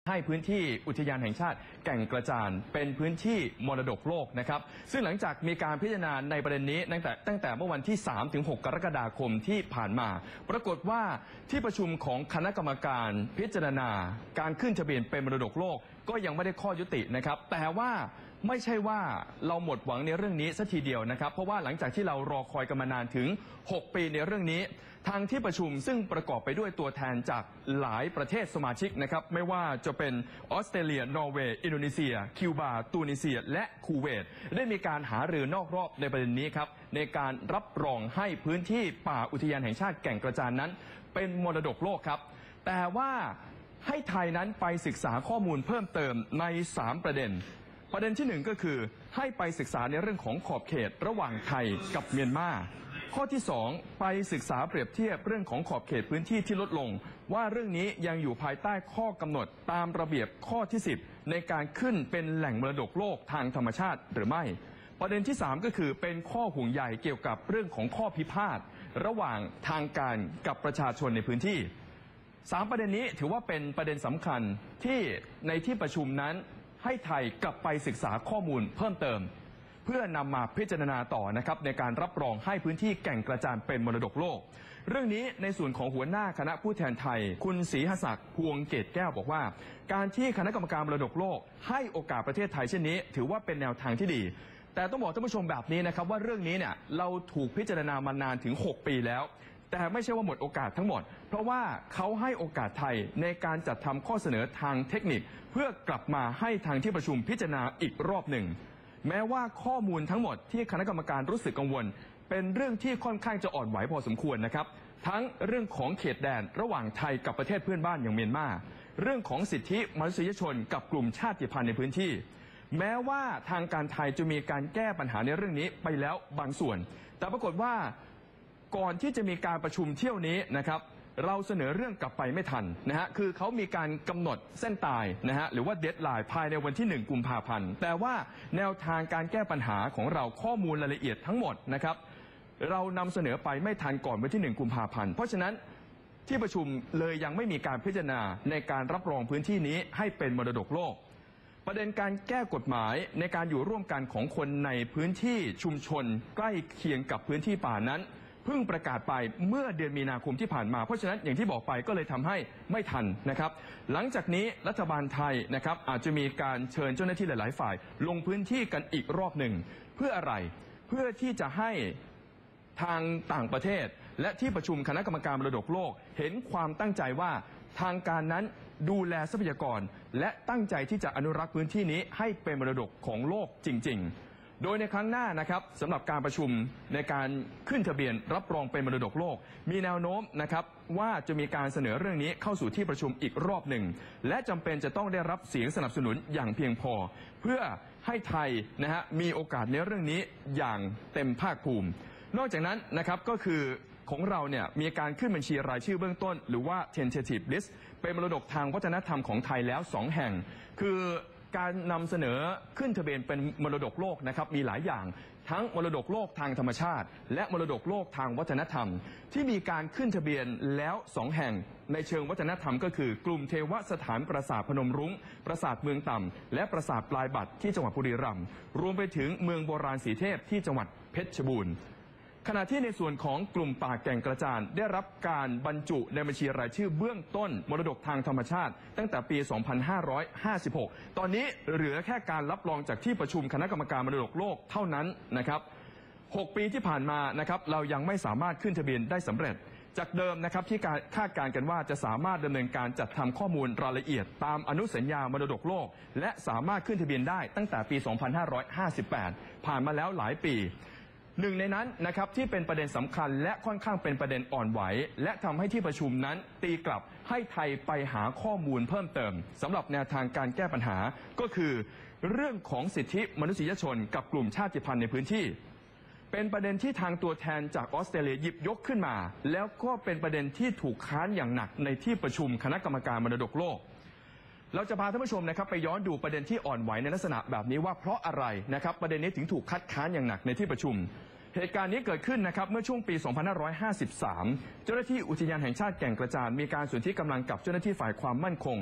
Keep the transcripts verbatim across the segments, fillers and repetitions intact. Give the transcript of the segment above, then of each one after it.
ให้พื้นที่อุทยานแห่งชาติแก่งกระจานเป็นพื้นที่มรดกโลกนะครับซึ่งหลังจากมีการพิจารณาในประเด็นนี้ตั้งแต่ตั้งแต่เมื่อวันที่ สามถึงหก กรกฎาคมที่ผ่านมาปรากฏว่าที่ประชุมของคณะกรรมการพิจารณาการขึ้นทะเบียนเป็นมรดกโลกก็ยังไม่ได้ข้อยุตินะครับแต่ว่าไม่ใช่ว่าเราหมดหวังในเรื่องนี้สัทีเดียวนะครับเพราะว่าหลังจากที่เรารอคอยกันมานานถึงหกปีในเรื่องนี้ทางที่ประชุมซึ่งประกอบไปด้วยตัวแทนจากหลายประเทศสมาชิกนะครับไม่ว่าจะเป็นออสเตรเลียนอร์เวย์อินโดนีเซียคิวบาตูนิเซียและคูเวตได้มีการหารือนอกรอบในประเด็นนี้ครับในการรับรองให้พื้นที่ป่าอุทยานแห่งชาติแก่งกระจานนั้นเป็นมรดกโลกครับแต่ว่าให้ไทยนั้นไปศึกษาข้อมูลเพิ่มเติมในสามประเด็นประเด็นที่หนึ่งก็คือให้ไปศึกษาในเรื่องของขอบเขตระหว่างไทยกับเมียนมาข้อที่สองไปศึกษาเปรียบเทียบเรื่องของขอบเขตพื้นที่ที่ลดลงว่าเรื่องนี้ยังอยู่ภายใต้ข้อกำหนดตามระเบียบข้อที่สิบในการขึ้นเป็นแหล่งมรดกโลกทางธรรมชาติหรือไม่ประเด็นที่สามก็คือเป็นข้อห่วงใยเกี่ยวกับเรื่องของข้อพิพาทระหว่างทางการกับประชาชนในพื้นที่สามประเด็นนี้ถือว่าเป็นประเด็นสำคัญที่ในที่ประชุมนั้นให้ไทยกลับไปศึกษาข้อมูลเพิ่มเติมเพื่อนำมาพิจารณาต่อนะครับในการรับรองให้พื้นที่แก่งกระจานเป็นมรดกโลกเรื่องนี้ในส่วนของหัวหน้าคณะผู้แทนไทยคุณศรีหศักดิ์พวงเกตแก้วบอกว่าการที่คณะกรรมการมรดกโลกให้โอกาสประเทศไทยเช่นนี้ถือว่าเป็นแนวทางที่ดีแต่ต้องบอกท่านผู้ชมแบบนี้นะครับว่าเรื่องนี้เนี่ยเราถูกพิจารณามานานถึงหกปีแล้วแต่ไม่ใช่ว่าหมดโอกาสทั้งหมดเพราะว่าเขาให้โอกาสไทยในการจัดทำข้อเสนอทางเทคนิคเพื่อกลับมาให้ทางที่ประชุมพิจารณาอีกรอบหนึ่งแม้ว่าข้อมูลทั้งหมดที่คณะกรรมการรู้สึกกังวลเป็นเรื่องที่ค่อนข้างจะอ่อนไหวพอสมควรนะครับทั้งเรื่องของเขตแดนระหว่างไทยกับประเทศเพื่อนบ้านอย่างเมียนมาเรื่องของสิทธิมนุษยชนกับกลุ่มชาติพันธุ์ในพื้นที่แม้ว่าทางการไทยจะมีการแก้ปัญหาในเรื่องนี้ไปแล้วบางส่วนแต่ปรากฏว่าก่อนที่จะมีการประชุมเที่ยวนี้นะครับเราเสนอเรื่องกลับไปไม่ทันนะฮะคือเขามีการกำหนดเส้นตายนะฮะหรือว่าเดดไลน์ภายในวันที่หนึ่งกุมภาพันธ์แต่ว่าแนวทางการแก้ปัญหาของเราข้อมูลรายละเอียดทั้งหมดนะครับเรานำเสนอไปไม่ทันก่อนวันที่หนึ่งกุมภาพันธ์เพราะฉะนั้นที่ประชุมเลยยังไม่มีการพิจารณาในการรับรองพื้นที่นี้ให้เป็นมรดกโลกประเด็นการแก้กฎหมายในการอยู่ร่วมกันของคนในพื้นที่ชุมชนใกล้เคียงกับพื้นที่ป่านั้นเพิ่งประกาศไปเมื่อเดือนมีนาคมที่ผ่านมาเพราะฉะนั้นอย่างที่บอกไปก็เลยทำให้ไม่ทันนะครับหลังจากนี้รัฐบาลไทยนะครับอาจจะมีการเชิญเจ้าหน้าที่หลายๆฝ่ายลงพื้นที่กันอีกรอบหนึ่งเพื่ออะไรเพื่อที่จะให้ทางต่างประเทศและที่ประชุมคณะกรรมการมรดกโลกเห็นความตั้งใจว่าทางการนั้นดูแลทรัพยากรและตั้งใจที่จะอนุรักษ์พื้นที่นี้ให้เป็นมรดกของโลกจริงๆโดยในครั้งหน้านะครับสำหรับการประชุมในการขึ้นทะเบียนรับรองเป็นมรดกโลกมีแนวโน้มนะครับว่าจะมีการเสนอเรื่องนี้เข้าสู่ที่ประชุมอีกรอบหนึ่งและจำเป็นจะต้องได้รับเสียงสนับสนุนอย่างเพียงพอเพื่อให้ไทยนะฮะมีโอกาสในเรื่องนี้อย่างเต็มภาคภูมินอกจากนั้นนะครับก็คือของเราเนี่ยมีการขึ้นบัญชีรายชื่อเบื้องต้นหรือว่า tentative list เป็นมรดกทางวัฒนธรรมของไทยแล้วสองแห่งคือการนำเสนอขึ้นทะเบียนเป็นมรดกโลกนะครับมีหลายอย่างทั้งมรดกโลกทางธรรมชาติและมรดกโลกทางวัฒนธรรมที่มีการขึ้นทะเบียนแล้วสองแห่งในเชิงวัฒนธรรมก็คือกลุ่มเทวสถานปราสาทพนมรุ้งปราสาทเมืองต่ำและปราสาทปลายบัตรที่จังหวัดบุรีรัมย์รวมไปถึงเมืองโบราณสีเทพที่จังหวัดเพชรบูรณ์ขณะที่ในส่วนของกลุ่มป่าแก่งกระจานได้รับการบรรจุในบัญชีรายชื่อเบื้องต้นมรดกทางธรรมชาติตั้งแต่ปี สองพันห้าร้อยห้าสิบหก ตอนนี้เหลือแค่การรับรองจากที่ประชุมคณะกรรมการมรดกโลกเท่านั้นนะครับหกปีที่ผ่านมานะครับเรายังไม่สามารถขึ้นทะเบียนได้สำเร็จจากเดิมนะครับที่การคาดการณ์กันว่าจะสามารถดำเนินการจัดทำข้อมูลรายละเอียดตามอนุสัญญามรดกโลกและสามารถขึ้นทะเบียนได้ตั้งแต่ปี สองพันห้าร้อยห้าสิบแปด ผ่านมาแล้วหลายปีหนึ่งในนั้นนะครับที่เป็นประเด็นสำคัญและค่อนข้างเป็นประเด็นอ่อนไหวและทำให้ที่ประชุมนั้นตีกลับให้ไทยไปหาข้อมูลเพิ่มเติมสำหรับแนวทางการแก้ปัญหาก็คือเรื่องของสิทธิมนุษยชนกับกลุ่มชาติพันธุ์ในพื้นที่เป็นประเด็นที่ทางตัวแทนจากออสเตรเลียหยิบยกขึ้นมาแล้วก็เป็นประเด็นที่ถูกค้านอย่างหนักในที่ประชุมคณะกรรมการมรดกโลกเราจะพาท่านผู้ชมนะครับไปย้อนดูประเด็นที่อ่อนไหวในลักษณะแบบนี้ว่าเพราะอะไรนะครับประเด็นนี้ถึงถูกคัดค้านอย่างหนักในที่ประชุมเหตุการณ์นี้เกิดขึ้นนะครับเมื่อช่วงปี สองพันห้าร้อยห้าสิบสาม เจ้าหน้าที่อุทยานแห่งชาติแก่งกระจานมีการสนธิกำลังกับเจ้าหน้าที่ฝ่ายความมั่นคง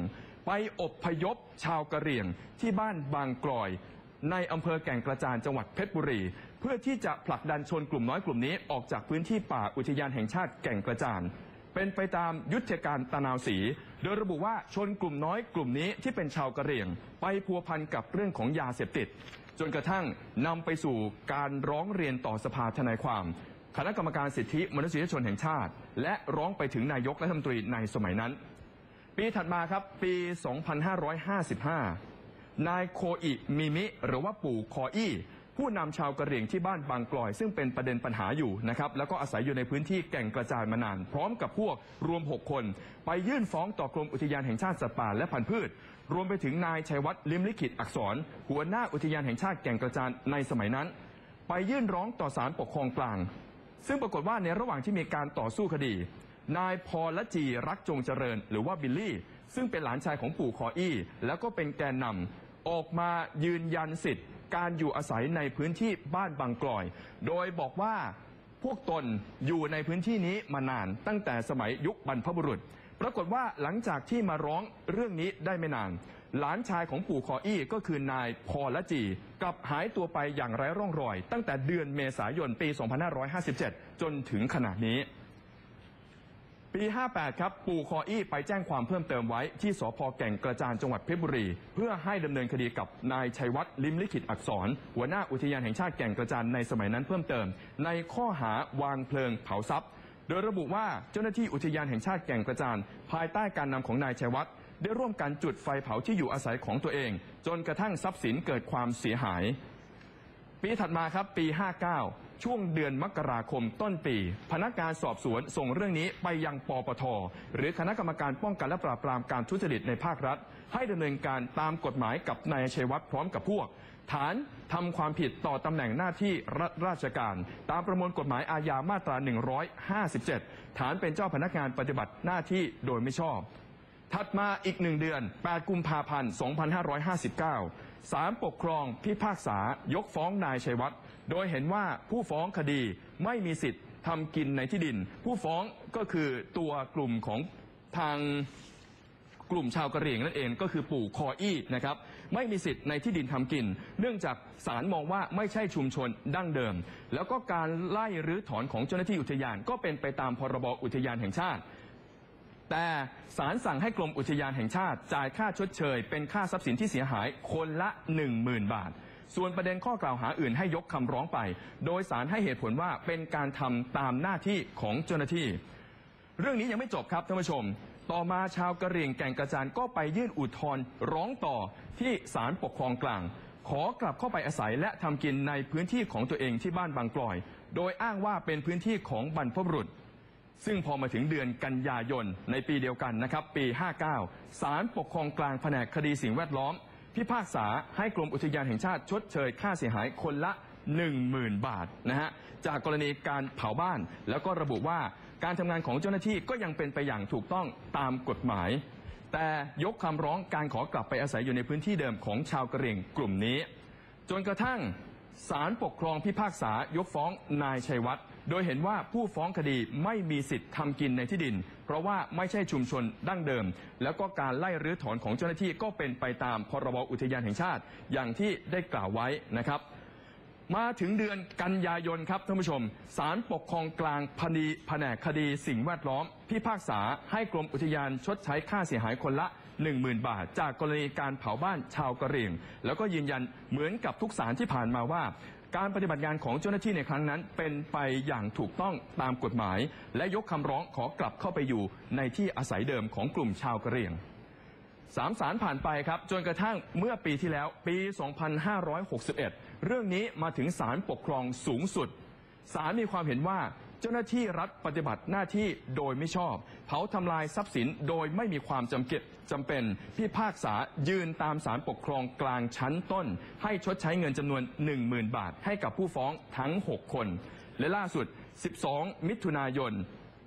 ไปอพยพชาวกะเหรี่ยงที่บ้านบางกลอยในอำเภอแก่งกระจานจังหวัดเพชรบุรีเพื่อที่จะผลักดันชนกลุ่มน้อยกลุ่มนี้ออกจากพื้นที่ป่าอุทยานแห่งชาติแก่งกระจานเป็นไปตามยุทธการตะนาวศรีโดยระบุว่าชนกลุ่มน้อยกลุ่มนี้ที่เป็นชาวกะเหรี่ยงไปพัวพันกับเรื่องของยาเสพติดจนกระทั่งนำไปสู่การร้องเรียนต่อสภาทนายความคณะกรรมการสิทธิมนุษยชนแห่งชาติและร้องไปถึงนายกรัฐมนตรีในสมัยนั้นปีถัดมาครับปี สองพันห้าร้อยห้าสิบห้า นายโคอิมิมิหรือว่าปู่คออี้ผู้นำชาวกะเหรี่ยงที่บ้านบางกลอยซึ่งเป็นประเด็นปัญหาอยู่นะครับแล้วก็อาศัยอยู่ในพื้นที่แก่งกระจานมานานพร้อมกับพวกรวมหกคนไปยื่นฟ้องต่อกรมอุทยานแห่งชาติสัตว์ป่าและพันธุ์พืชรวมไปถึงนายชัยวัฒน์ลิมลิขิตอักษรหัวหน้าอุทยานแห่งชาติแก่งกระจานในสมัยนั้นไปยื่นร้องต่อศาลปกครองกลางซึ่งปรากฏว่าในระหว่างที่มีการต่อสู้คดีนายพรละจีรักจงเจริญหรือว่าบิลลี่ซึ่งเป็นหลานชายของปู่คออี้แล้วก็เป็นแกนนำออกมายืนยันสิทธิ์การอยู่อาศัยในพื้นที่บ้านบางกลอยโดยบอกว่าพวกตนอยู่ในพื้นที่นี้มานานตั้งแต่สมัยยุคบรรพบุรุษปรากฏว่าหลังจากที่มาร้องเรื่องนี้ได้ไม่นานหลานชายของปู่คออี้ก็คือนายพรละจีกลับหายตัวไปอย่างไร้ร่องรอยตั้งแต่เดือนเมษายนปี สองพันห้าร้อยห้าสิบเจ็ด จนถึงขณะนี้ปี ห้าแปด ครับปู่คออี้ไปแจ้งความเพิ่มเติมไว้ที่สภ.แก่งกระจานจังหวัดเพชรบุรีเพื่อให้ดำเนินคดีกับนายชัยวัฒน์ลิมลิขิตอักษรหัวหน้าอุทยานแห่งชาติแก่งกระจานในสมัยนั้นเพิ่มเติมในข้อหาวางเพลิงเผาทรัพย์โดยระบุว่าเจ้าหน้าที่อุทยานแห่งชาติแก่งกระจานภายใต้การนำของนายชัยวัฒน์ได้ร่วมกันจุดไฟเผาที่อยู่อาศัยของตัวเองจนกระทั่งทรัพย์สินเกิดความเสียหายปีถัดมาครับปี ห้าเก้าช่วงเดือนมกราคมต้นปีพนักงานสอบสวนส่งเรื่องนี้ไปยังปปท.หรือคณะกรรมการป้องกันและปราบปรามการทุจริตในภาครัฐให้ดำเนินการตามกฎหมายกับนายชัยวัฒน์พร้อมกับพวกฐานทำความผิดต่อตำแหน่งหน้าที่รัฐราชการตามประมวลกฎหมายอาญามาตราหนึ่งร้อยห้าสิบเจ็ดฐานเป็นเจ้าพนักงานปฏิบัติหน้าที่โดยไม่ชอบถัดมาอีกหนึ่งเดือนแปดกุมภาพันธ์สองพันห้าร้อยห้าสิบเก้าศาลปกครองพิพากษายกฟ้องนายชัยวัฒน์โดยเห็นว่าผู้ฟ้องคดีไม่มีสิทธิ์ทำกินในที่ดินผู้ฟ้องก็คือตัวกลุ่มของทางกลุ่มชาวกะเหรี่ยงนั่นเองก็คือปู่คออี้นะครับไม่มีสิทธิ์ในที่ดินทำกินเนื่องจากศาลมองว่าไม่ใช่ชุมชนดั้งเดิมแล้วก็การไล่รื้อถอนของเจ้าหน้าที่อุทยานก็เป็นไปตามพรบอุทยานแห่งชาติแต่ศาลสั่งให้กรมอุทยานแห่งชาติจ่ายค่าชดเชยเป็นค่าทรัพย์สินที่เสียหายคนละ หนึ่งหมื่น บาทส่วนประเด็นข้อกล่าวหาอื่นให้ยกคำร้องไปโดยศาลให้เหตุผลว่าเป็นการทำตามหน้าที่ของเจ้าหน้าที่เรื่องนี้ยังไม่จบครับท่านผู้ชมต่อมาชาวกะเหรี่ยงแก่งกระจานก็ไปยื่นอุทธรณ์ร้องต่อที่ศาลปกครองกลางขอกลับเข้าไปอาศัยและทำกินในพื้นที่ของตัวเองที่บ้านบางกลอยโดยอ้างว่าเป็นพื้นที่ของบรรพบุรุษซึ่งพอมาถึงเดือนกันยายนในปีเดียวกันนะครับปีห้าเก้าศาลปกครองกลางแผนกคดีสิ่งแวดล้อมพิพากษาให้กรมอุทยานแห่งชาติชดเชยค่าเสียหายคนละ หนึ่งหมื่น บาทนะฮะจากกรณีการเผาบ้านแล้วก็ระบุว่าการทำงานของเจ้าหน้าที่ก็ยังเป็นไปอย่างถูกต้องตามกฎหมายแต่ยกคำร้องการขอกลับไปอาศัยอยู่ในพื้นที่เดิมของชาวกะเหรี่ยงกลุ่มนี้จนกระทั่งศาลปกครองพิพากษายกฟ้องนายชัยวัฒน์โดยเห็นว่าผู้ฟ้องคดีไม่มีสิทธิ์ทำกินในที่ดินเพราะว่าไม่ใช่ชุมชนดั้งเดิมแล้วก็การไล่รื้อถอนของเจ้าหน้าที่ก็เป็นไปตามพรบอุทยานแห่งชาติอย่างที่ได้กล่าวไว้นะครับมาถึงเดือนกันยายนครับท่านผู้ชมศาลปกครองกลางพนีแผนกคดีสิ่งแวดล้อมพิพากษาให้กรมอุทยานชดใช้ค่าเสียหายคนละ หนึ่งหมื่น บาทจากกรณีการเผาบ้านชาวกะเหรี่ยงแล้วก็ยืนยันเหมือนกับทุกศาลที่ผ่านมาว่าการปฏิบัติงานของเจ้าหน้าที่ในครั้งนั้นเป็นไปอย่างถูกต้องตามกฎหมายและยกคำร้องขอกลับเข้าไปอยู่ในที่อาศัยเดิมของกลุ่มชาวกะเหรี่ยงสามศาลผ่านไปครับจนกระทั่งเมื่อปีที่แล้วปี สองพันห้าร้อยหกสิบเอ็ด เรื่องนี้มาถึงศาลปกครองสูงสุดศาลมีความเห็นว่าเจ้าหน้าที่รัฐปฏิบัติหน้าที่โดยไม่ชอบเผาทำลายทรัพย์สินโดยไม่มีความจำเป็นจำเป็นพิพากษายืนตามศาลปกครองกลางชั้นต้นให้ชดใช้เงินจำนวน หนึ่งหมื่น บาทให้กับผู้ฟ้องทั้งหกคนและล่าสุดสิบสองมิถุนายน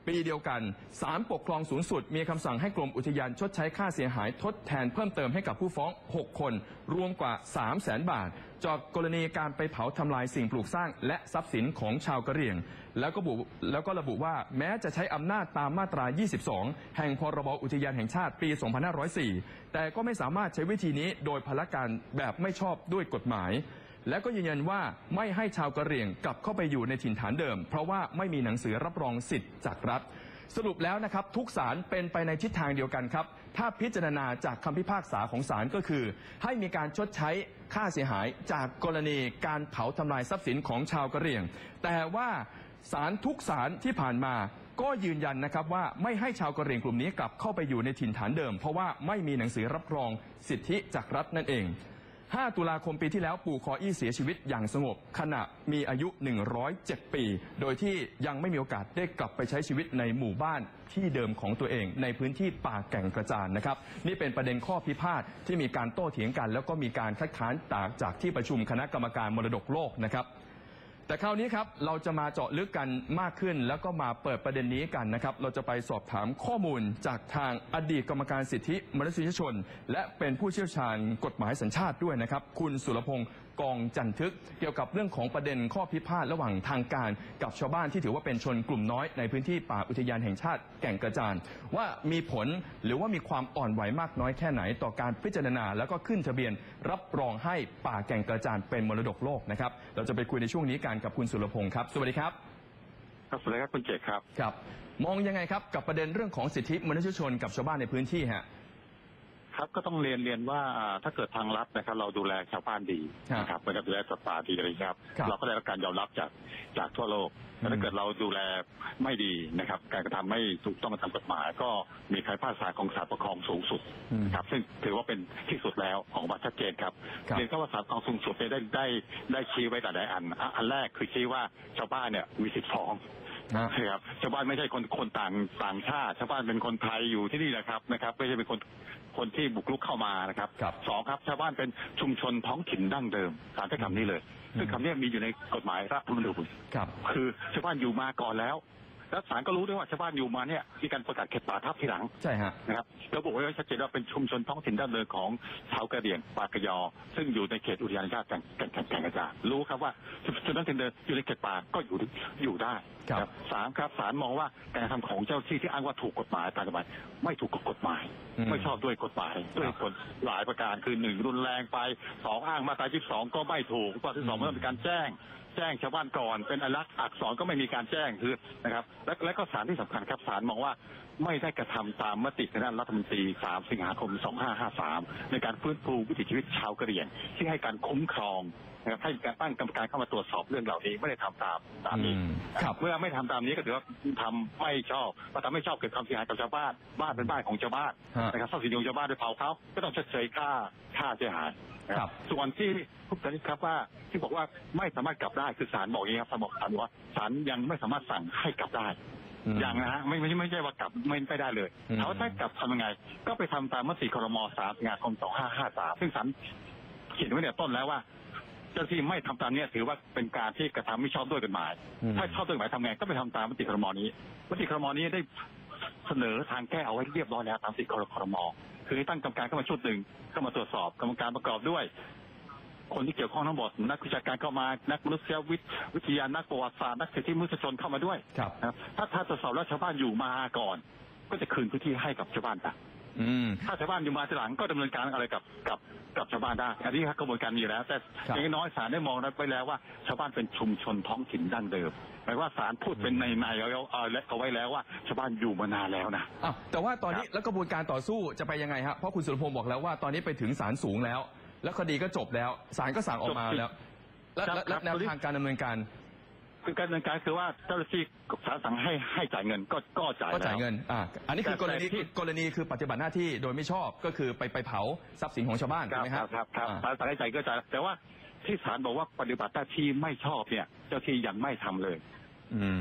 ปีเดียวกันศาลปกครองสูงสุดมีคำสั่งให้กรมอุทยานชดใช้ค่าเสียหายทดแทนเพิ่มเติมให้กับผู้ฟ้องหกคนรวมกว่า สามแสน บาทจากกรณีการไปเผาทำลายสิ่งปลูกสร้างและทรัพย์สินของชาวกะเหรี่ยงแล้วก็บุแล้วก็ระบุว่าแม้จะใช้อำนาจตามมาตรา ยี่สิบสอง แห่งพรบอุทยานแห่งชาติปี สองพันห้าร้อยสี่ แต่ก็ไม่สามารถใช้วิธีนี้โดยพลการแบบไม่ชอบด้วยกฎหมายและก็ยืนยันว่าไม่ให้ชาวกะเหรี่ยงกลับเข้าไปอยู่ในถิ่นฐานเดิมเพราะว่าไม่มีหนังสือรับรองสิทธิ์จากรัฐสรุปแล้วนะครับทุกศาลเป็นไปในทิศทางเดียวกันครับถ้าพิจารณาจากคำพิพากษาของศาลก็คือให้มีการชดใช้ค่าเสียหายจากกรณีการเผาทำลายทรัพย์สินของชาวกะเหรี่ยงแต่ว่าศาลทุกศาลที่ผ่านมาก็ยืนยันนะครับว่าไม่ให้ชาวกะเหรี่ยงกลุ่มนี้กลับเข้าไปอยู่ในถิ่นฐานเดิมเพราะว่าไม่มีหนังสือรับรองสิทธิจากรัฐนั่นเองห้าตุลาคมปีที่แล้วปู่คออี้เสียชีวิตอย่างสงบขณะมีอายุ หนึ่งร้อยเจ็ด ปีโดยที่ยังไม่มีโอกาสได้กลับไปใช้ชีวิตในหมู่บ้านที่เดิมของตัวเองในพื้นที่ป่าแก่งกระจานนะครับนี่เป็นประเด็นข้อพิพาทที่มีการโต้เถียงกันแล้วก็มีการคัดค้านจากที่ประชุมคณะกรรมการมรดกโลกนะครับแต่คราวนี้ครับเราจะมาเจาะลึกกันมากขึ้นแล้วก็มาเปิดประเด็นนี้กันนะครับเราจะไปสอบถามข้อมูลจากทางอดีตกรรมการสิทธิมนุษยชนและเป็นผู้เชี่ยวชาญกฎหมายสัญชาติด้วยนะครับคุณสุรพงษ์กองจันทึกเกี่ยวกับเรื่องของประเด็นข้อพิพาทระหว่างทางการกับชาวบ้านที่ถือว่าเป็นชนกลุ่มน้อยในพื้นที่ป่าอุทยานแห่งชาติแก่งกระจานว่ามีผลหรือว่ามีความอ่อนไหวมากน้อยแค่ไหนต่อการพิจารณาแล้วก็ขึ้นทะเบียนรับรองให้ป่าแก่งกระจานเป็นมรดกโลกนะครับเราจะไปคุยในช่วงนี้กันกับคุณสุรพงษ์ครับสวัสดีครับครับสวัสดีครับคุณเจษครับครับมองยังไงครับกับประเด็นเรื่องของสิทธิมนุษยชนกับชาวบ้านในพื้นที่ฮะครับก็ต้องเรียนเรียนว่าถ้าเกิดทางรัฐนะครับเราดูแลชาวบ้านดีนะครับเป็นการดูแลสัตว์ป่าดีอะไรครับเราก็ได้รับการยอมรับจากจากทั่วโลกแต่ถ้าเกิดเราดูแลไม่ดีนะครับการกระทำไม่ถูกต้องตามกฎหมายก็มีคำพิพากษาของศาลปกครองสูงสุดครับซึ่งถือว่าเป็นที่สุดแล้วของมาชัดเจนครับเรียนก็ว่าศาลปกครองสูงสุดได้ได้ได้ชี้ไว้แต่หลายอันอันแรกคือชี้ว่าชาวบ้านเนี่ยมีสิทธิฟ้องนะครับชาวบ้านไม่ใช่คนคนต่างต่างชาติชาวบ้านเป็นคนไทยอยู่ที่นี่นะครับนะครับไม่ใช่เป็นคนคนที่บุกรุกเข้ามานะครับสองครับชาวบ้านเป็นชุมชนท้องถิ่นดั้งเดิมศาลใช้คำนี้เลยซึ่งคำนี้มีอยู่ในกฎหมายรัฐธรรมนูญคือชาวบ้านอยู่มาก่อนแล้วแล้วศาลก็รู้ด้วยว่าชาวบ้านอยู่มาเนี่ยมีการประกาศเขตป่าทับทีหลังใช่ฮะนะครับระบุไว้ชัดเจนว่าเป็นชุมชนท้องถิ่นดั้งเดิมของชาวกะเหรี่ยงปากะยอซึ่งอยู่ในเขตอุทยานแห่งชาติแก่งแก่งแก่งกระจานรู้ครับว่าชุมชนท้องถิ่นเดิมอยู่ในเขตป่าก็อยู่อยู่ได้ครับสามครับศาลมองว่าการกระทำของเจ้าที่ที่อ้างว่าถูกกฎหมายตามกฎหมายไม่ถูกกฎหมายไม่ชอบด้วยกฎหมายด้วยกฎหลายประการคือหนึ่งรุนแรงไปสองอ้างมาตรายี่สิบสองก็ไม่ถูกข้อที่สองไม่ต้องมีการแจ้งแจ้งชาวบ้านก่อนเป็นอักษรอักษรก็ไม่มีการแจ้งคือนะครับและและก็ศาลที่สำคัญครับศาลมองว่าไม่ได้กระทำตามมติคณะรัฐมนตรีสามสิงหาคมสองพันห้าร้อยห้าสิบสามในการฟื้นฟูวิถีชีวิตชาวกะเหรี่ยงที่ให้การคุ้มครองนะครับให้การตั้งกรรมการเข้ามาตรวจสอบเรื่องเหล่านี้ไม่ได้ทำตามตามนี้เมื่อไม่ทำตามนี้ก็ถือว่าทำไม่ชอบพอทำไม่ชอบเกิดความเสียหายกับชาวบ้านบ้านเป็นบ้านของชาวบ้านนะครับทรัพย์สินของชาวบ้านโดยเผาเขาก็ต้องชดเชยค่าค่าเสียหายส่วนที่พูดกันนี้ครับว่าที่บอกว่าไม่สามารถกลับได้คือศาลบอกอย่างนี้ครับศาลบอกศาลว่าศาลยังไม่สามารถสั่งให้กลับได้อย่างนะฮะไม่ไม่ไม่ใช่ว่ากลับไม่ไม่ได้เลยถามว่าถ้ากลับทำยังไงก็ไปทำตามมติครม.สามสิงหาคมสองพันห้าร้อยห้าสิบสามซึ่งศาลเขียนไว้เนี่ยต้นแล้วว่าเจ้าที่ไม่ทำตามนี้ถือว่าเป็นการที่กระทำไม่ชอบด้วยกฎหมายถ้าชอบด้วยกฎหมายทำไงก็ไปทำตามมติครม.นี้มติครม.นี้ได้เสนอทางแก้เอาไว้เรียบร้อยแล้วตามมติครม.คือให้ตั้งกรรมการเข้ามาชุดหนึ่งเข้ามาตรวจสอบกรรมการประกอบด้วยคนที่เกี่ยวข้องทั้งหมดนักวิชาการเข้ามานักมนุษยวิทยานักประวัติศาสตร์นักสิทธิมนุษยชนเข้ามาด้วยครับถ้าถ้าตรวจสอบแล้วชาวบ้านอยู่มาก่อนก็จะคืนพื้นที่ให้กับชาวบ้านไปถ้าชาวบ้านอยู่มาทีหลังก็ดำเนินการอะไรกับกับกับชาวบ้านได้อันนี้ครับกระบวนการมีอยู่แล้วแต่อย่างน้อยศาลได้มองไปแล้วว่าชาวบ้านเป็นชุมชนท้องถิ่นดั้งเดิมหมายว่าศาลพูดเป็นในในเอาเอาไว้แล้วว่าชาวบ้านอยู่มานานแล้วนะแต่ว่าตอนนี้แล้วกระบวนการต่อสู้จะไปยังไงฮะเพราะคุณสุรพงษ์บอกแล้วว่าตอนนี้ไปถึงศาลสูงแล้วแล้วคดีก็จบแล้วศาลก็สั่งออกมาแล้วและแนวทางการดำเนินการคือการดำเนินการคือว่าเจ้าหน้าที่ศาลสั่งให้ให้จ่ายเงินก็ก็จ่ายก็จ่ายเงินอ่าอันนี้คือกรณีกรณีคือปฏิบัติหน้าที่โดยไม่ชอบก็คือไปไปเผาทรัพย์สินของชาวบ้านใช่ไหมครับครับครับศาลสั่งให้จ่ายก็จ่ายแต่ว่าที่ศาลบอกว่าปฏิบัติหน้าที่ไม่ชอบเนี่ยเจ้าที่ยังไม่ทำเลยอืม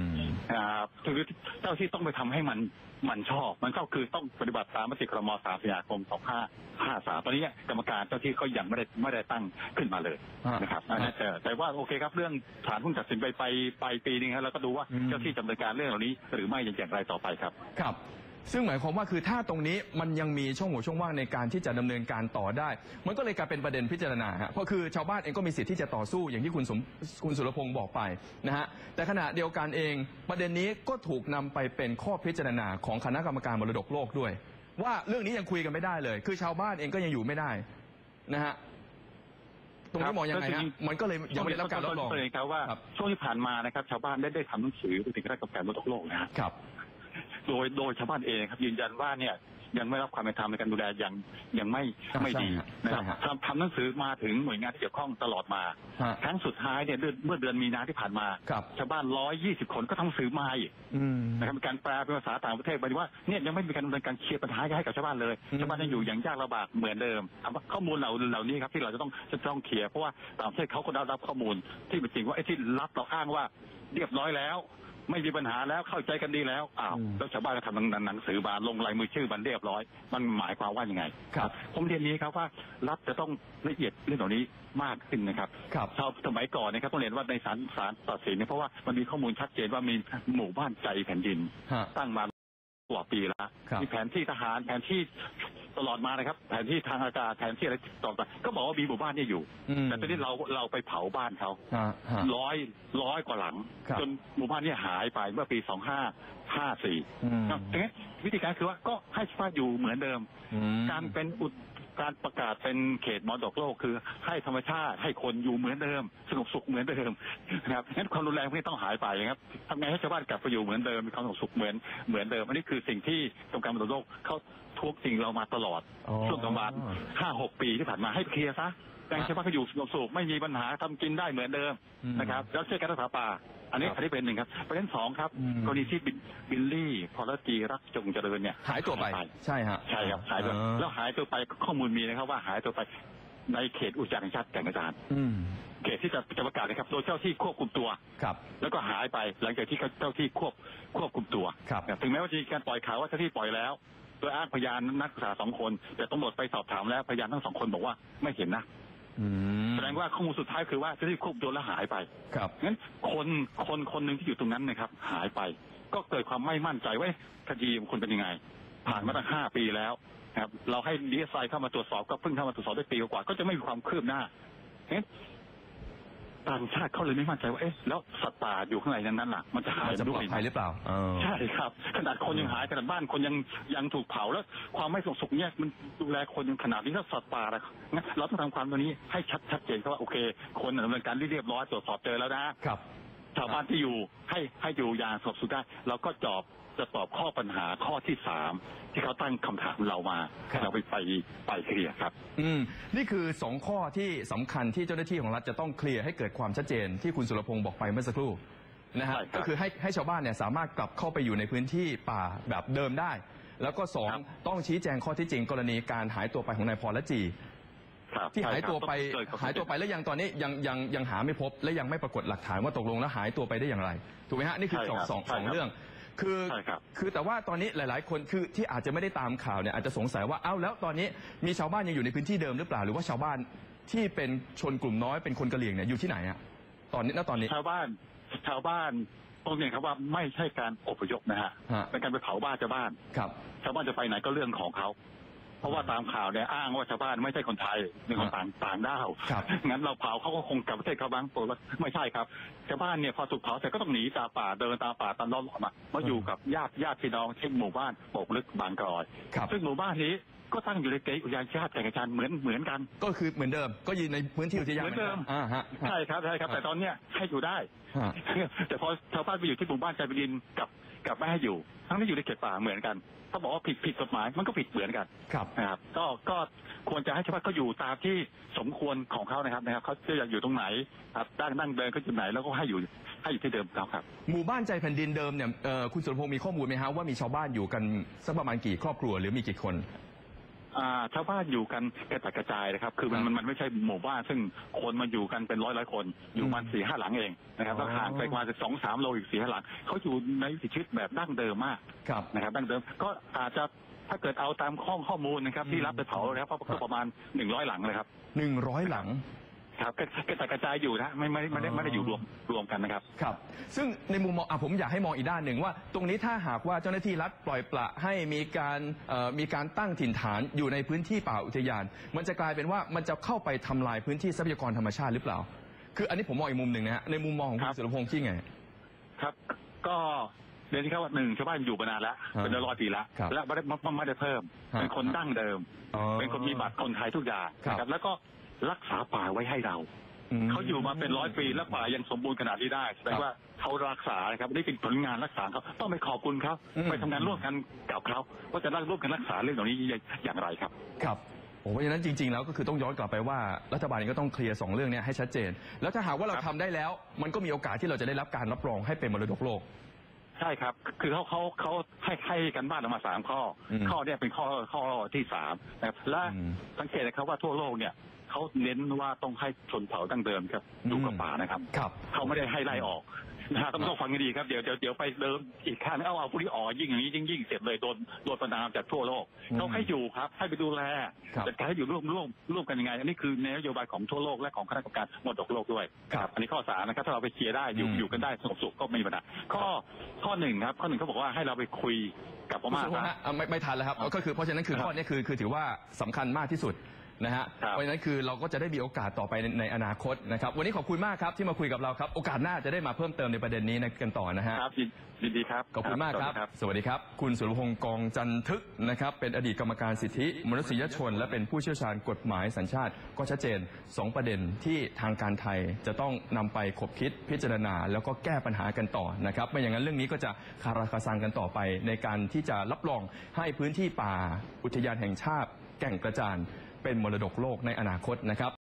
อ่าคือเจ้าที่ต้องไปทำให้มันมันชอบมันก็คือต้องปฏิบัติตามมติครม.สามสิงหาคมสองห้าห้าสามตอนนี้กรรมการเจ้าที่เขายังไม่ได้ไม่ได้ตั้งขึ้นมาเลยนะครับแต่แต่ว่าโอเคครับเรื่องศาลเพิ่งตัดสินไปไปไปปีนึงครับแล้วก็ดูว่าเจ้าที่ดำเนินการเรื่องเหล่านี้หรือไม่อย่างไรต่อไปครับครับซึ่งหมายความว่าคือถ้าตรงนี้มันยังมีช่องโหว่ช่องว่างในการที่จะดำเนินการต่อได้มันก็เลยกลายเป็นประเด็นพิจารณาฮะเพราะคือชาวบ้านเองก็มีสิทธิ์ที่จะต่อสู้อย่างที่คุณสมคุณสุรพงศ์บอกไปนะฮะแต่ขณะเดียวกันเองประเด็นนี้ก็ถูกนำไปเป็นข้อพิจารณาของคณะกรรมการมรดกโลกด้วยว่าเรื่องนี้ยังคุยกันไม่ได้เลยคือชาวบ้านเองก็ยังอยู่ไม่ได้นะฮะตรงนี้มองยังไงฮะมันก็เลยยังไม่ได้รับการรับรองเลยครับว่าช่วงที่ผ่านมานะครับชาวบ้านได้ได้ทำหนังสือไปถึงคณะกรรมการมรดกโลกนะครับโดยโดยชาวบ้านเองครับยืนยันว่าเนี่ยยังไม่รับความเป็นธรรมในการดูแลยังยังไม่ไม่ดีนะครับทำทำหนังสือมาถึงหน่วยงานที่เกี่ยวข้องตลอดมาครั้งสุดท้ายเนี่ยเมื่อเดือนมีนาที่ผ่านมาชาวบ้านร้อยยี่สิบคนก็ทำหนังสือมาอีกนะครับมีการแปลเป็นภาษาต่างประเทศไปว่าเนี่ยยังไม่มีการดำเนินการเคลียร์ปัญหาให้กับชาวบ้านเลยชาวบ้านยังอยู่อย่างยากลำบากเหมือนเดิมข้อมูลเหล่าเหล่านี้ครับที่เราจะต้องจะต้องเคลียร์เพราะว่าต่างประเทศเขาก็ได้รับข้อมูลที่เป็นจริงว่าไอ้ที่รับเราอ้างว่าเรียบร้อยแล้วไม่มีปัญหาแล้วเข้าใจกันดีแล้วอ้าวแล้วชาวบ้านก็ทำหนังสือมาลงลายมือชื่อมันเรียบร้อยมันหมายความว่ายังไงครับผมเรียนนี้ครับว่ารัฐจะต้องละเอียดเรื่องเหล่านี้มากขึ้นนะครับชาวสมัยก่อนนะครับต้องเรียนว่าในศาลศาลตัดสินเนี่ยเพราะว่ามันมีข้อมูลชัดเจนว่ามีหมู่บ้านใจแผ่นดินตั้งมากว่าปีแล้วมีแผนที่ทหารแผนที่ตลอดมานะครับแผนที่ทางอากาศแผนที่อะไรต่อๆก็บอกว่ามีหมู่บ้านนี้อยู่แต่ตอนนี้เราเราไปเผาบ้านเขาร้อยร้อยกว่าหลังจนหมู่บ้านนี้หายไปเมื่อปีสองห้าห้าสี่ดังนั้นวิธีการคือว่าก็ให้ชาวบ้านอยู่เหมือนเดิมการเป็นอุดการประกาศเป็นเขตมรดกโลกคือให้ธรรมชาติให้คนอยู่เหมือนเดิมสงบสุขเหมือนเดิมนะครับงั้นความรุนแรงพวกนี้ต้องหายไปครับทำไงให้ชาวบ้านกลับไปอยู่เหมือนเดิมมีความสงบสุขเหมือนเหมือนเดิมอันนี้คือสิ่งที่กรมการมรดกโลกเขาทวงจริงเรามาตลอดช่วงประมาณห้าหกปีที่ผ่านมาให้เคลียร์ซะแปลงชาวบ้านเขาอยู่สงบสุขไม่มีปัญหาทำกินได้เหมือนเดิมนะครับแล้วช่วยกันรักษาป่าอันนี้อันนี้เป็นหนึ่งครับประเด็นสองครับกรณีที่บิลลี่พลจีรักจงเจริญเนี่ยหายตัวไปใช่ฮะใช่ครับหายตัวแล้วหายตัวไปข้อมูลมีนะครับว่าหายตัวไปในเขตอุทยานแห่งชาติแก่งกระจานเขตที่จะจะประกาศนะครับโดยเจ้าที่ควบคุมตัวครับแล้วก็หายไปหลังจากที่เจ้าที่ควบควบคุมตัวถึงแม้ว่าจะมีการปล่อยข่าวว่าเจ้าที่ปล่อยแล้วโดยอ้างพยานนักศึกษาสองคนแต่ตำรวจไปสอบถามแล้วพยานทั้งสองคนบอกว่าไม่เห็นนะแสดงว่าข้อมูลสุดท้ายคือว่าเจ้าที่ควบคุมตัวแล้วหายไปครับงั้นคนคนคนหนึ่งที่อยู่ตรงนั้นนะครับหายไปก็เกิดความไม่มั่นใจว่าคดีของคุณเป็นยังไงผ่านมาตั้งห้าปีแล้วครับเราให้ดีเอสไอเข้ามาตรวจสอบก็เพิ่งเข้ามาตรวจสอบได้ปีกว่าก็จะไม่มีความคืบหน้างั้นต่างชาติเขาเลยไม่มั่นใจว่าเอ๊ะแล้วสัตว์ป่าอยู่ข้างในนั้นล่ะมันจะหายจะปลอดภัยหรือเปล่าใช่ครับขนาดคนยังหายขนาดบ้านคนยังยังถูกเผาแล้วความไม่สงบสุขเนี่ยมันดูแลคนขนาดนี้ถ้าสัตว์ป่าละงั้นเราต้องทำความตัวนี้ให้ชัดชัดเจนว่าโอเคคนดำเนินการเรียบร้อยตรวจสอบเจอแล้วนะครับชาวบ้านที่อยู่ให้ให้อยู่อย่างสงบสุขได้เราก็จอบจะตอบข้อปัญหาข้อที่สามที่เขาตั้งคำถามเรามาเราไปไปไปเคลียร์ครับอืมนี่คือสองข้อที่สำคัญที่เจ้าหน้าที่ของรัฐจะต้องเคลียร์ให้เกิดความชัดเจนที่คุณสุรพงศ์บอกไปเมื่อสักครู่นะฮะก็คือให้ให้ชาวบ้านเนี่ยสามารถกลับเข้าไปอยู่ในพื้นที่ป่าแบบเดิมได้แล้วก็สองต้องชี้แจงข้อที่จริงกรณีการหายตัวไปของนายพรและจีที่หายตัวไปหายตัวไปแล้วยังตอนนี้ยังยังยังหาไม่พบและยังไม่ปรากฏหลักฐานว่าตกลงแล้วหายตัวไปได้อย่างไรถูกไหมฮะนี่คือสองสองสองเรื่องคือคือแต่ว่าตอนนี้หลายๆคนคือที่อาจจะไม่ได้ตามข่าวเนี่ยอาจจะสงสัยว่าเอ้าแล้วตอนนี้มีชาวบ้านยังอยู่ในพื้นที่เดิมหรือเปล่าหรือว่าชาวบ้านที่เป็นชนกลุ่มน้อยเป็นคนกะเหรี่ยงเนี่ยอยู่ที่ไหนอะตอนนี้ณตอนนี้ชาวบ้านชาวบ้านต้องเรียนครับว่าไม่ใช่การอพยพนะฮะเป็นการไปเผาบ้านชาวบ้านครับชาวบ้านจะไปไหนก็เรื่องของเขาเพราะว่าตามข่าวเนี่ยอ้างว่าชาวบ้านไม่ใช่คนไทยเป็นคนต่างต่างด้าวงั้นเราเผาเขาก็คงกลับประเทศเขาบ้างปรากฏว่าไม่ใช่ครับชาวบ้านเนี่ยพอถูกเผาเสร็จก็ต้องหนีตามป่าเดินตามป่าตามล้อมมาเพราะอยู่กับญาติญาติพี่น้องเช่นหมู่บ้านโป่งลึกบางกรอยซึ่งหมู่บ้านนี้ก็ตั้งอยู่ในเขตอุทยานแห่งชาติแก่งกระจานเหมือนเหมือนกันก็คือเหมือนเดิมก็อยู่ในพื้นที่อุทยานเหมือนเดิมใช่ครับใช่ครับแต่ตอนเนี้ยให้อยู่ได้แต่พอชาวบ้านไปอยู่ที่หมู่บ้านใจบินกับกับไม่ให้อยู่ทั้งที่อยู่ในเขตป่าเหมือนกันถ้าบอกว่าผิดผิดกฎหมายมันก็ผิดเหมือนกันนะครับก็ก็ควรจะให้ชาวบ้านเขาอยู่ตามที่สมควรของเขานะครับนะครับเขาจะอยากอยู่ตรงไหนครับด้านนั่งเดินเขาอยู่ไหนแล้วก็ให้อยู่ให้อยู่ที่เดิมครับหมู่บ้านใจแผ่นดินเดิมเนี่ยคุณสุรพงศ์มีข้อมูลไหมฮะว่ามีชาวบ้านอยู่กันสักประมาณกี่ครอบครัวหรือมีกี่คนอ่าชาวบ้านอยู่กันกระจัดกระจายนะครับคือมันมันมันไม่ใช่หมู่บ้านซึ่งคนมาอยู่กันเป็นร้อยร้อยคนอยู่ประมาณสี่ห้าหลังเองนะครับก็ห่างไปประมาณสองสามโลอีกสี่ห้าหลังเขาอยู่ในวิถีชีวิตแบบดั้งเดิมมากนะครับดั้งเดิมก็อาจจะถ้าเกิดเอาตามข้อข้อมูลนะครับที่รับไปเผาแล้วก็ประมาณหนึ่งร้อยหลังเลยครับหนึ่งร้อยหลังครับกระจายกระจายอยู่นะไม่ไม่ไม่ได้ไม่ได้อยู่รวมรวมกันนะครับครับซึ่งในมุมมองอ่ะผมอยากให้มองอีกด้านหนึ่งว่าตรงนี้ถ้าหากว่าเจ้าหน้าที่รัฐปล่อยปละให้มีการมีการตั้งถิ่นฐานอยู่ในพื้นที่ป่าอุทยานมันจะกลายเป็นว่ามันจะเข้าไปทำลายพื้นที่ทรัพยากรธรรมชาติหรือเปล่าคืออันนี้ผมมองอีกมุมหนึ่งนะฮะในมุมมองของคุณสุรพงษ์คิดไงครับก็เรียนที่เขาว่าหนึ่งชาวบ้านอยู่มานานแล้วเป็นร้อยปีแล้วและไม่ได้ไม่ได้เพิ่มเป็นคนดั้งเดิมเป็นคนมีบัตรคนไทยทุกอย่างนะครับแล้วก็รักษาป่าไว้ให้เราเขาอยู่มาเป็นร้อยปีแล้วป่ายังสมบูรณ์ขนาดนี้ได้แสดงว่าเขารักษานะครับนี่เป็นผลงานรักษาเขาต้องไปขอบคุณเขาไปทำงานร่วมกันกับเขาว่าจะร่วมกันรักษาเรื่องเหล่านี้อย่างไรครับครับเพราะฉะนั้นจริงๆแล้วก็คือต้องย้อนกลับไปว่ารัฐบาลก็ต้องเคลียร์สองเรื่องนี้ให้ชัดเจนแล้วถ้าหากว่าเราทำได้แล้วมันก็มีโอกาสที่เราจะได้รับการรับรองให้เป็นมรดกโลกใช่ครับคือเขาเขาเขาให้ให้กันบ้านออกมาสามข้อข้อเนี่ยเป็นข้อข้อที่สามนะครับและสังเกตนะครับว่าทั่วโลกเนี่ยเขาเน้นว่าต้องให้ชนเผ่าดั้งเดิมครับอยู่กับป่านะครับเขาไม่ได้ให้ไล่ออกนะฮะต้องต้องฟังดีครับเดี๋ยวเดี๋ยวเดี๋ยวไปเดิมอีกข้างเอาเอาผู้ที่อ๋อยิ่งอย่างนี้ยิ่งยิ่งเสร็จเลยโดนโดนประนามจากทั่วโลกเขาให้อยู่ครับให้ไปดูแลจัดการให้อยู่ร่วมร่วมร่วมกันยังไงอันนี้คือนโยบายของทั่วโลกและของคณะกรรมการมรดกโลกด้วยครับอันนี้ข้อสามนะครับถ้าเราไปเคลียร์ได้อยู่อยู่กันได้สงบสุขก็ไม่มีปัญหาข้อข้อหนึ่งครับข้อหนึ่งเขาบอกว่าให้เราไปคุยกับพม่าไม่ไม่ทันแล้วครับก็คือเพราะฉะนั้นคือข้อนี้คือคือถือว่าสำคัญมากที่สุดนะฮะเพราะฉะนั้นคือเราก็จะได้มีโอกาสต่อไปในอนาคตนะครับวันนี้ขอบคุณมากครับที่มาคุยกับเราครับโอกาสหน้าจะได้มาเพิ่มเติมในประเด็นนี้กันต่อนะฮะครับยินดีครับขอบคุณมากครับสวัสดีครับคุณสุรพงษ์กองจันทึกนะครับเป็นอดีตกรรมการสิทธิมนุษยชนและเป็นผู้เชี่ยวชาญกฎหมายสัญชาติก็ชัดเจนสองประเด็นที่ทางการไทยจะต้องนำไปคบคิดพิจารณาแล้วก็แก้ปัญหากันต่อนะครับไม่อย่างนั้นเรื่องนี้ก็จะคาราคาซังกันต่อไปในการที่จะรับรองให้พื้นที่ป่าอุทยานแห่งชาติแก่งกระจานเป็นมรดกโลกในอนาคตนะครับ